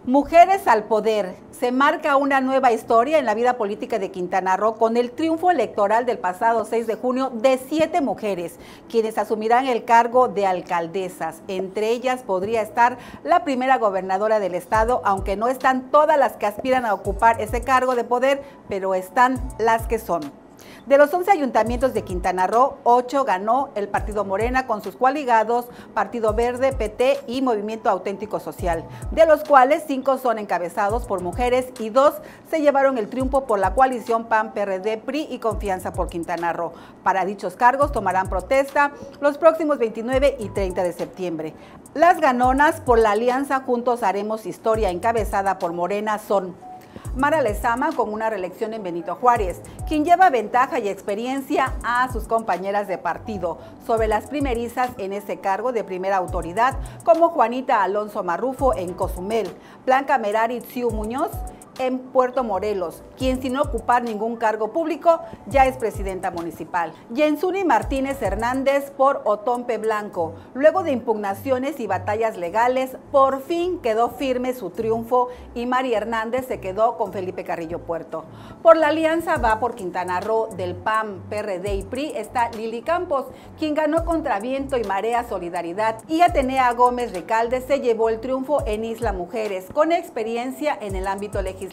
Mujeres al poder. Se marca una nueva historia en la vida política de Quintana Roo con el triunfo electoral del pasado 6 de junio de 7 mujeres, quienes asumirán el cargo de alcaldesas. Entre ellas podría estar la primera gobernadora del estado, aunque no están todas las que aspiran a ocupar ese cargo de poder, pero están las que son. De los 11 ayuntamientos de Quintana Roo, 8 ganó el partido Morena con sus coaligados Partido Verde, PT y Movimiento Auténtico Social, de los cuales 5 son encabezados por mujeres y 2 se llevaron el triunfo por la coalición PAN, PRD, PRI y Confianza por Quintana Roo. Para dichos cargos tomarán protesta los próximos 29 y 30 de septiembre. Las ganonas por la alianza Juntos Haremos Historia, encabezada por Morena, son Mara Lezama, con una reelección en Benito Juárez, quien lleva ventaja y experiencia a sus compañeras de partido sobre las primerizas en ese cargo de primera autoridad, como Juanita Alonso Marrufo en Cozumel, Blanca Merari Tsiu Muñoz en Puerto Morelos, quien sin ocupar ningún cargo público ya es presidenta municipal. Yensuni Martínez Hernández por Otompe Blanco. Luego de impugnaciones y batallas legales, por fin quedó firme su triunfo y Mari Hernández se quedó con Felipe Carrillo Puerto. Por la alianza va por Quintana Roo del PAN, PRD y PRI está Lili Campos, quien ganó contra viento y marea Solidaridad, y Atenea Gómez Ricalde se llevó el triunfo en Isla Mujeres, con experiencia en el ámbito legislativo.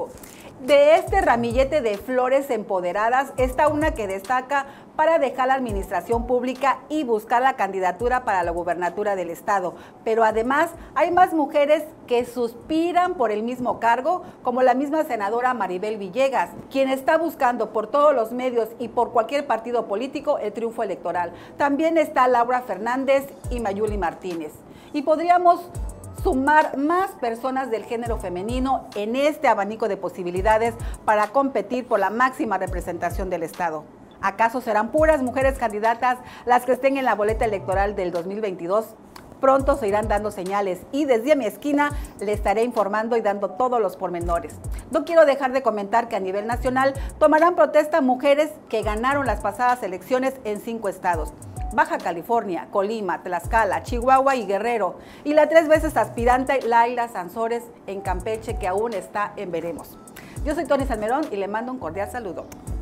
De este ramillete de flores empoderadas está una que destaca para dejar la administración pública y buscar la candidatura para la gubernatura del estado. Pero además hay más mujeres que suspiran por el mismo cargo, como la misma senadora Maribel Villegas, quien está buscando por todos los medios y por cualquier partido político el triunfo electoral. También está Laura Fernández y Mayuli Martínez. Y podríamos sumar más personas del género femenino en este abanico de posibilidades para competir por la máxima representación del estado. ¿Acaso serán puras mujeres candidatas las que estén en la boleta electoral del 2022? Pronto se irán dando señales y desde mi esquina le estaré informando y dando todos los pormenores. No quiero dejar de comentar que a nivel nacional tomarán protesta mujeres que ganaron las pasadas elecciones en 5 estados. Baja California, Colima, Tlaxcala, Chihuahua y Guerrero, y la 3 veces aspirante Laila Sansores en Campeche, que aún está en veremos. Yo soy Tony Salmerón y le mando un cordial saludo.